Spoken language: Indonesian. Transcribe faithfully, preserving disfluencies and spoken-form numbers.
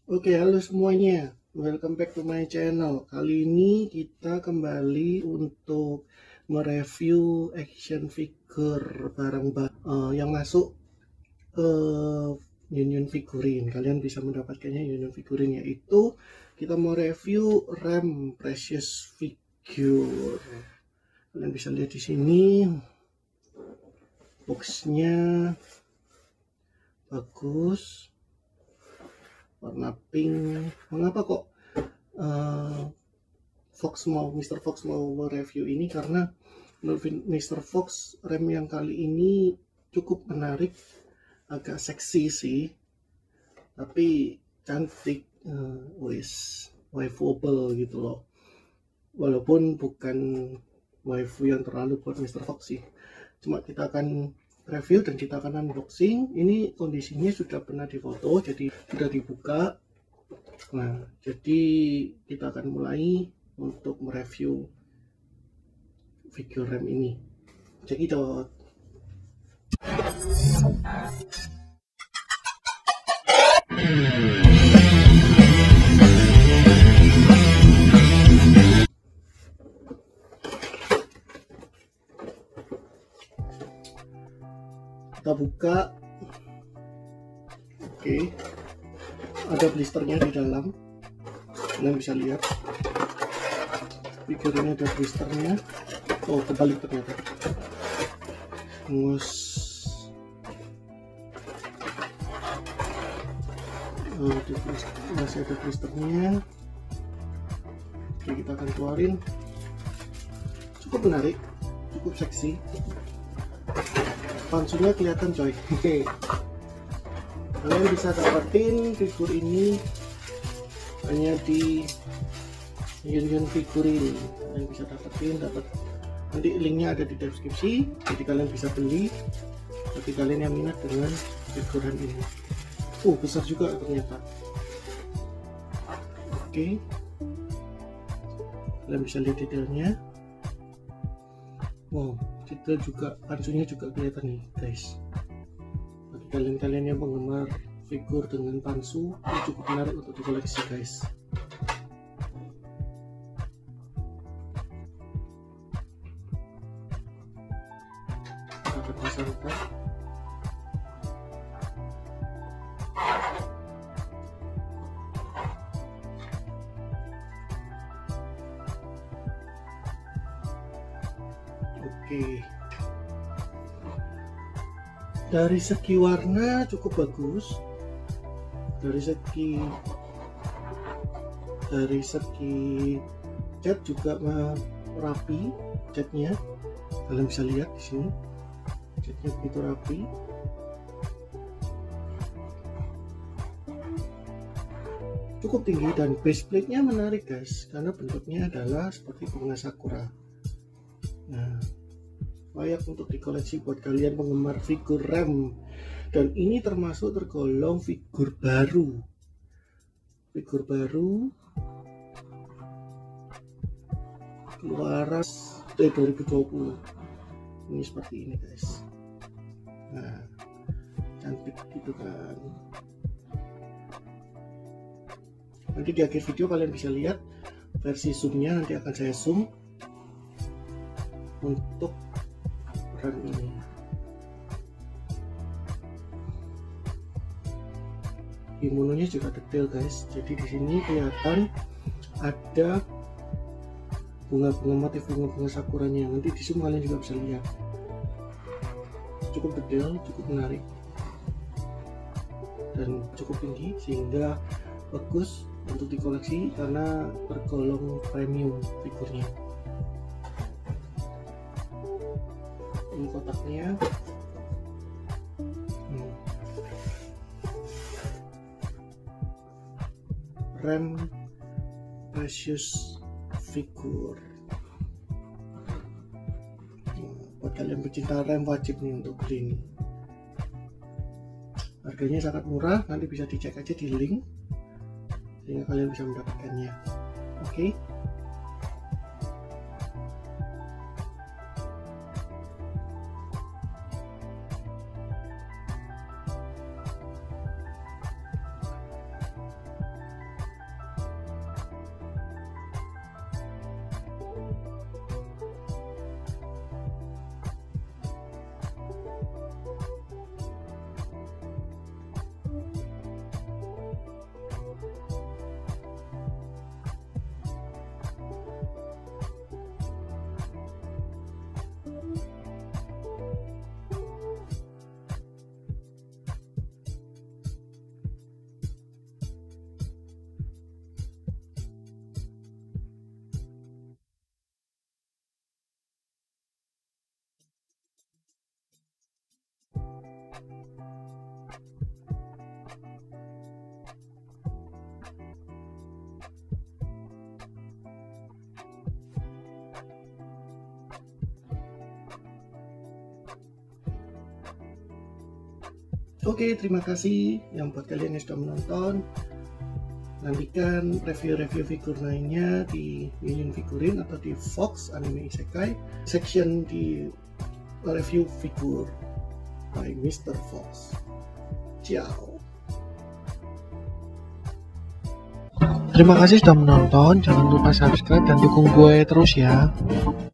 Oke, halo semuanya. Welcome back to my channel. Kali ini kita kembali untuk mereview action figure barang-barang uh, yang masuk ke uh, Union Figurin. Kalian bisa mendapatkannya Union Figurin, yaitu kita mau review Rem Precious Figure. Kalian bisa lihat di sini boxnya bagus, warna pink. Mengapa kok uh, Fox mau Mister Fox mau mereview ini? Karena menurut Mister Fox, rem yang kali ini cukup menarik, agak seksi sih, tapi cantik, uh, wis waifuable gitu loh. Walaupun bukan waifu yang terlalu buat Mister Fox sih. Cuma kita akan review dan kita akan unboxing. Ini kondisinya sudah pernah difoto, jadi sudah dibuka. Nah, jadi kita akan mulai untuk mereview figure rem ini. Check it out. Kita buka. Oke, ada blisternya di dalam. Kalian bisa lihat figure ini ada blisternya. Oh, kebalik ternyata. Terus oh, masih ada blisternya. Oke, kita akan keluarin. Cukup menarik, cukup seksi. Pansunya kelihatan coy. Kalian bisa dapetin figur ini hanya di Union Figurin. Kalian bisa dapetin, dapat nanti linknya ada di deskripsi. Jadi kalian bisa beli bagi kalian yang minat dengan figuran ini. Uh, besar juga ternyata. Oke, kalian bisa lihat detailnya. Wow, detail juga, pansunya juga kelihatan nih guys. Bagi kalian-kalian yang penggemar figur dengan pansu, ini cukup menarik untuk dikoleksi guys. Kita akan pasangkan. Oke, dari segi warna cukup bagus, dari segi dari segi cat juga rapi. Catnya kalian bisa lihat di sini, catnya begitu rapi. Cukup tinggi dan base plate-nya menarik guys, karena bentuknya adalah seperti bunga sakura. Nah, layak untuk dikoleksi buat kalian penggemar figur rem. Dan ini termasuk tergolong figur baru. Figur baru keluaran dari dua ribu dua puluh. Ini seperti ini guys. Nah, cantik gitu kan. Nanti di akhir video kalian bisa lihat versi zoomnya, nanti akan saya zoom untuk rem ini. Kimononya juga detail guys. Jadi di sini kelihatan ada bunga-bunga, motif bunga-bunga sakuranya. Nanti di zoom kalian juga bisa lihat. Cukup detail, cukup menarik, dan cukup tinggi sehingga bagus untuk dikoleksi karena tergolong premium figurnya. Ini kotaknya. hmm. Rem Precious Figure. Nah, buat kalian pecinta rem wajib nih untuk beli ini. Harganya sangat murah, nanti bisa dicek aja di link sehingga kalian bisa mendapatkannya. Oke, okay? Oke, terima kasih yang buat kalian yang sudah menonton. Nantikan review-review figur lainnya di Minion Figurin atau di Fox Anime Isekai section di review figur by mister Fox. Ciao. Terima kasih sudah menonton. Jangan lupa subscribe dan dukung gue terus ya.